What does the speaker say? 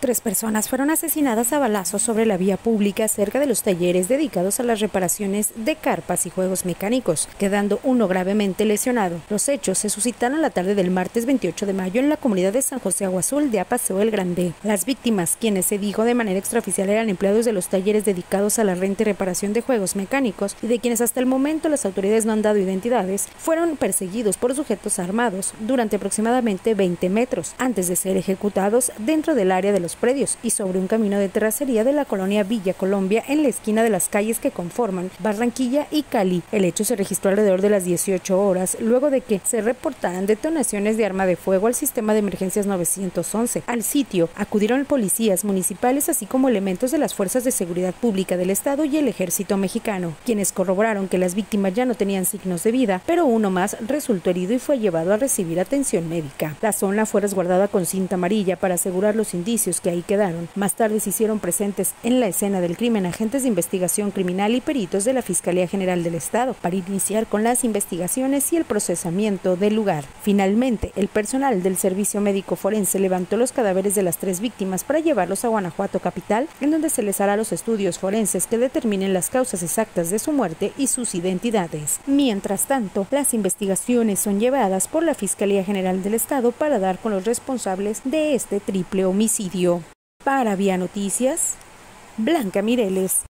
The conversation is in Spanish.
3 personas fueron asesinadas a balazos sobre la vía pública cerca de los talleres dedicados a las reparaciones de carpas y juegos mecánicos, quedando uno gravemente lesionado. Los hechos se suscitaron la tarde del martes 28 de mayo en la comunidad de San José Agua Azul de Apaseo el Grande. Las víctimas, quienes se dijo de manera extraoficial eran empleados de los talleres dedicados a la renta y reparación de juegos mecánicos y de quienes hasta el momento las autoridades no han dado identidades, fueron perseguidos por sujetos armados durante aproximadamente 20 metros antes de ser ejecutados dentro del área de los predios y sobre un camino de terracería de la colonia Villa Colombia en la esquina de las calles que conforman Barranquilla y Cali. El hecho se registró alrededor de las 18 horas, luego de que se reportaran detonaciones de arma de fuego al sistema de emergencias 911. Al sitio acudieron policías municipales así como elementos de las fuerzas de seguridad pública del estado y el ejército mexicano, quienes corroboraron que las víctimas ya no tenían signos de vida, pero uno más resultó herido y fue llevado a recibir atención médica. La zona fue resguardada con cinta amarilla para asegurar los indicios que ahí quedaron. Más tarde se hicieron presentes en la escena del crimen agentes de investigación criminal y peritos de la Fiscalía General del Estado para iniciar con las investigaciones y el procesamiento del lugar. Finalmente, el personal del Servicio Médico Forense levantó los cadáveres de las 3 víctimas para llevarlos a Guanajuato capital, en donde se les hará los estudios forenses que determinen las causas exactas de su muerte y sus identidades. Mientras tanto, las investigaciones son llevadas por la Fiscalía General del Estado para dar con los responsables de este triple homicidio. Para Vía Noticias, Blanca Mireles.